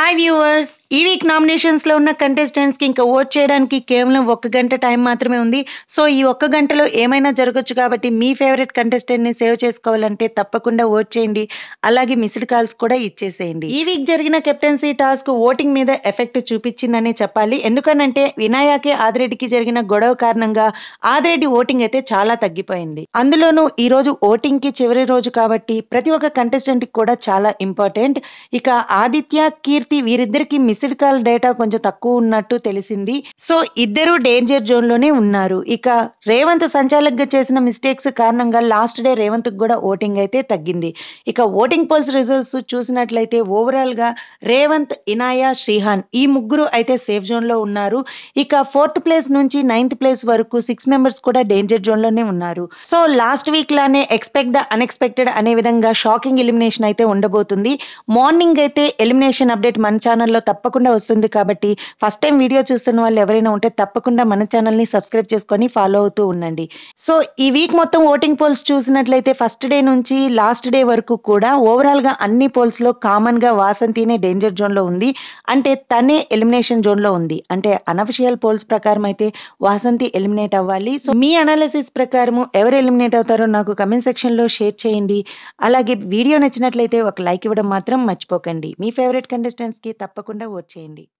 Hi viewers! ఈ week నామినేషన్స్‌లో ఉన్న కంటెస్టెంట్స్‌కి ఇంకా ఓట్ చేయడానికి కేవలం 1 గంట టైం మాత్రమే ఉంది. సో, ఈ 1 గంటలో ఏమైనా జరగొచ్చు కాబట్టి మీ ఫేవరెట్ కంటెస్టెంట్‌ని సేవ్ చేసుకోవాలంటే తప్పకుండా ఓట్ చేయండి. అలాగే మిస్డ్ కాల్స్ కూడా ఇచ్చేసేయండి. ఈ వీక్ జరిగిన కెప్టెన్సీ టాస్క్ ఓటింగ్ మీద ఎఫెక్ట్ చూపించిందనే చెప్పాలి. ఎందుకనంటే వినాయక్‌కి, ఆదిరెడ్డికి జరిగిన గొడవ కారణంగా ఆదిరెడ్డి ఓటింగ్ అయితే చాలా తగ్గిపోయింది. అందులోనూ ఈరోజు ఓటింగ్‌కి చివరి రోజు కాబట్టి ప్రతి ఒక్క కంటెస్టెంట్‌కి కూడా చాలా ఇంపార్టెంట్. ఇక ఆదిత్య, కీర్తి వీరిద్దరికి మిస్డ్ కాల్ డేటా కొంచెం తక్కువ ఉన్నట్టు తెలిసింది. సో ఇద్దరు డేంజర్ జోన్ లోనే ఉన్నారు. ఇక రేవంత్ సంచాలకుగా చేసిన మిస్టేక్స్ కారణంగా లాస్ట్ డే రేవంత్ కూడా ఓటింగ్ అయితే తగ్గింది. ఇక ఓటింగ్ పోల్స్ రిజల్ట్స్ చూసినట్లయితే ఓవరాల్ గా రేవంత్, ఇనాయ, శ్రీహాన్ ఈ ముగ్గురు అయితే సేఫ్ జోన్ లో ఉన్నారు. ఇక 4th ప్లేస్ నుంచి 9th ప్లేస్ వరకు 6 మెంబర్స్ కూడా డేంజర్ జోన్ లోనే ఉన్నారు. సో లాస్ట్ వీక్ లానే ఎక్స్పెక్ట్ ద అన్ఎక్స్పెక్టెడ్ అనే విధంగా షాకింగ్ ఎలిమినేషన్ అయితే ఉండబోతుంది. మార్నింగ్ అయితే ఎలిమినేషన్ అప్డేట్ మన ఛానల్లో తప్పకుండా వస్తుంది కాబట్టి ఫస్ట్ టైం వీడియో చూస్తున్న వాళ్ళు ఎవరైనా ఉంటే తప్పకుండా మన ఛానల్ని సబ్స్క్రైబ్ చేసుకొని ఫాలో అవుతూ ఉండండి. సో ఈ వీక్ మొత్తం ఓటింగ్ పోల్స్ చూసినట్లయితే ఫస్ట్ డే నుంచి లాస్ట్ డే వరకు కూడా ఓవరాల్ గా అన్ని పోల్స్ లో కామన్ గా వాసంతినే డేంజర్ జోన్ లో ఉంది. అంటే తనే ఎలిమినేషన్ జోన్ లో ఉంది. అంటే అనఫిషియల్ పోల్స్ ప్రకారం అయితే వాసంతి ఎలిమినేట్ అవ్వాలి. సో మీ అనాలిసిస్ ప్రకారం ఎవరు ఎలిమినేట్ అవుతారో నాకు కమెంట్ సెక్షన్ లో షేర్ చేయండి. అలాగే వీడియో నచ్చినట్లయితే ఒక లైక్ ఇవ్వడం మాత్రం మర్చిపోకండి. మీ ఫేవరెట్ కంటెస్టెంట్స్‌కి తప్పకుండా ఓట్ చేయండి.